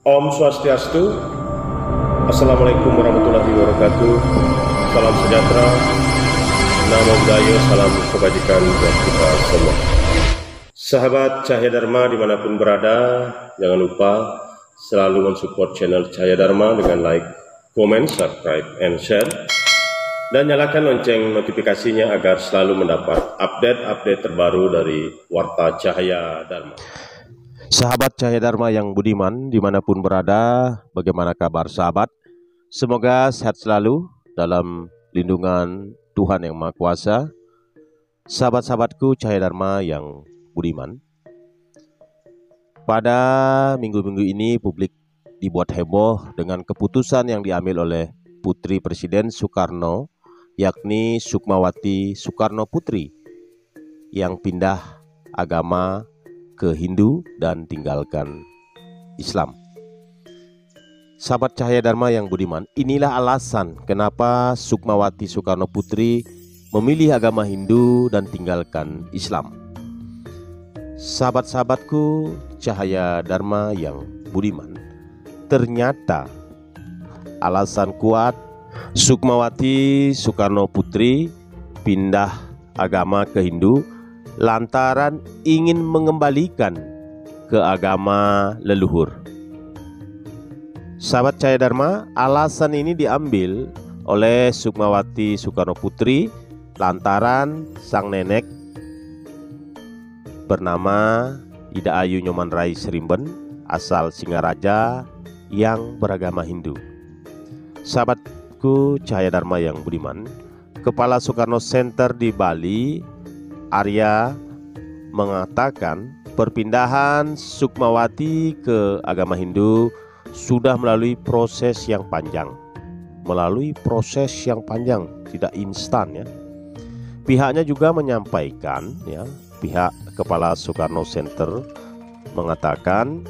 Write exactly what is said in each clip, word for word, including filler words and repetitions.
Om Swastiastu. Assalamualaikum warahmatullahi wabarakatuh. Salam sejahtera, Namo Buddhaya, salam kebajikan buat kita semua. Sahabat Cahaya Dharma dimanapun berada, jangan lupa selalu mensupport channel Cahaya Dharma dengan like, comment, subscribe, and share, dan nyalakan lonceng notifikasinya agar selalu mendapat update-update terbaru dari Warta Cahaya Dharma. Sahabat Cahaya Dharma yang budiman dimanapun berada, bagaimana kabar sahabat? Semoga sehat selalu dalam lindungan Tuhan Yang Maha Kuasa. Sahabat-sahabatku Cahaya Dharma yang budiman, pada minggu-minggu ini publik dibuat heboh dengan keputusan yang diambil oleh Putri Presiden Soekarno, yakni Sukmawati Soekarno Putri, yang pindah agama ke Hindu dan tinggalkan Islam. Sahabat Cahaya Dharma yang budiman, inilah alasan kenapa Sukmawati Soekarno Putri memilih agama Hindu dan tinggalkan Islam. Sahabat-sahabatku Cahaya Dharma yang budiman, ternyata alasan kuat Sukmawati Soekarno Putri pindah agama ke Hindu lantaran ingin mengembalikan ke agama leluhur. Sahabat Cahaya Dharma, alasan ini diambil oleh Sukmawati Soekarno Putri lantaran sang nenek bernama Ida Ayu Nyoman Rai Srimben, asal Singaraja, yang beragama Hindu. Sahabatku Cahaya Dharma yang budiman, Kepala Soekarno Center di Bali, Arya, mengatakan perpindahan Sukmawati ke agama Hindu sudah melalui proses yang panjang. Melalui proses yang panjang, tidak instan ya. Pihaknya juga menyampaikan ya, pihak Kepala Soekarno Center mengatakan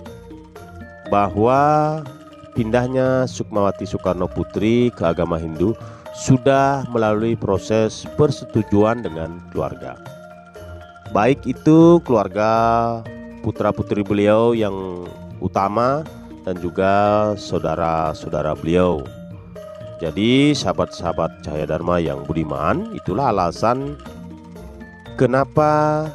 bahwa pindahnya Sukmawati Soekarno Putri ke agama Hindu sudah melalui proses persetujuan dengan keluarga, baik itu keluarga putra-putri beliau yang utama dan juga saudara-saudara beliau. Jadi sahabat-sahabat Cahaya Dharma yang budiman, itulah alasan kenapa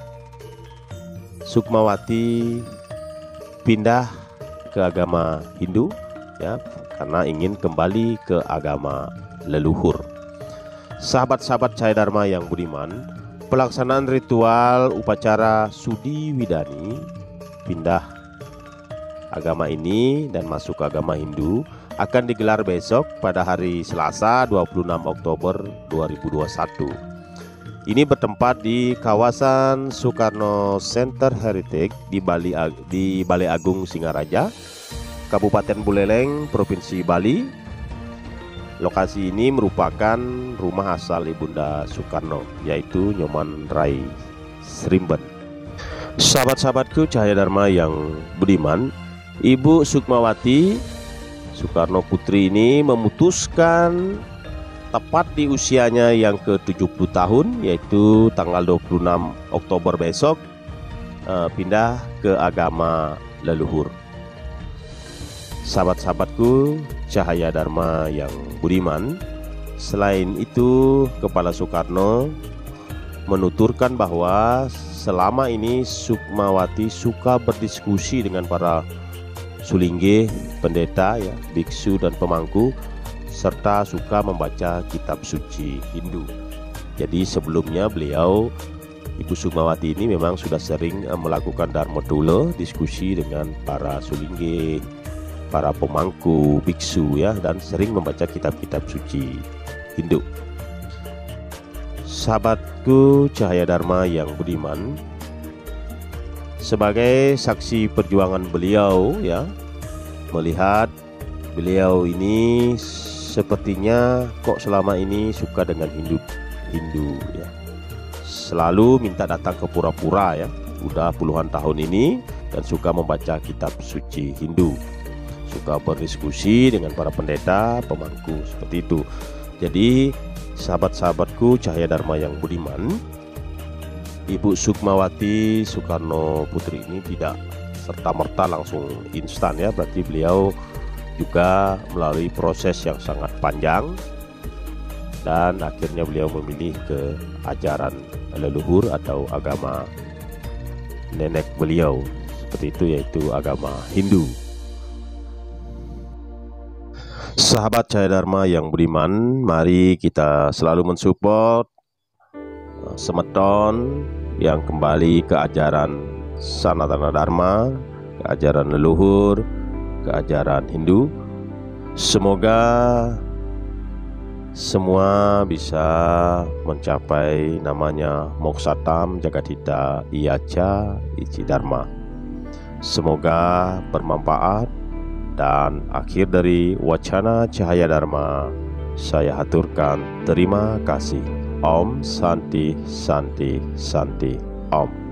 Sukmawati pindah ke agama Hindu ya, karena ingin kembali ke agama leluhur. Sahabat-sahabat Cahaya Dharma yang budiman, pelaksanaan ritual upacara Sudi Widani pindah agama ini dan masuk ke agama Hindu akan digelar besok pada hari Selasa dua puluh enam Oktober dua ribu dua puluh satu. Ini bertempat di kawasan Soekarno Center Heritage di Bali, di Balai Agung Singaraja, Kabupaten Buleleng, Provinsi Bali. Lokasi ini merupakan rumah asal Ibunda Soekarno, yaitu Nyoman Rai Srimben. Sahabat-sahabatku Cahaya Dharma yang budiman, Ibu Sukmawati Soekarno Putri ini memutuskan tepat di usianya yang ke tujuh puluh tahun, yaitu tanggal dua puluh enam Oktober besok, eh, pindah ke agama leluhur. Sahabat-sahabatku Cahaya Dharma yang budiman, selain itu Kepala Soekarno menuturkan bahwa selama ini Sukmawati suka berdiskusi dengan para sulingge, pendeta ya, biksu dan pemangku, serta suka membaca kitab suci Hindu. Jadi sebelumnya beliau, Ibu Sukmawati ini memang sudah sering melakukan dharma tula, diskusi dengan para sulingge, para pemangku, biksu ya, dan sering membaca kitab-kitab suci Hindu. Sahabatku Cahaya Dharma yang budiman, sebagai saksi perjuangan beliau ya, melihat beliau ini sepertinya kok selama ini suka dengan Hindu Hindu ya, selalu minta datang ke pura-pura ya, udah puluhan tahun ini, dan suka membaca kitab suci Hindu, suka berdiskusi dengan para pendeta, pemangku, seperti itu. Jadi sahabat-sahabatku Cahaya Dharma yang budiman, Ibu Sukmawati Soekarno Putri ini tidak serta-merta langsung instan ya, berarti beliau juga melalui proses yang sangat panjang dan akhirnya beliau memilih ke ajaran leluhur atau agama nenek beliau, seperti itu, yaitu agama Hindu. Sahabat Cahaya Dharma yang budiman, mari kita selalu mensupport semeton yang kembali ke ajaran Sanatana Dharma, ke ajaran leluhur, ke ajaran Hindu. Semoga semua bisa mencapai namanya Moksatam Jagatita Iyaca Ici Dharma. Semoga bermanfaat. Dan akhir dari wacana Cahaya Dharma, saya haturkan terima kasih. Om Santi Santi Santi Om.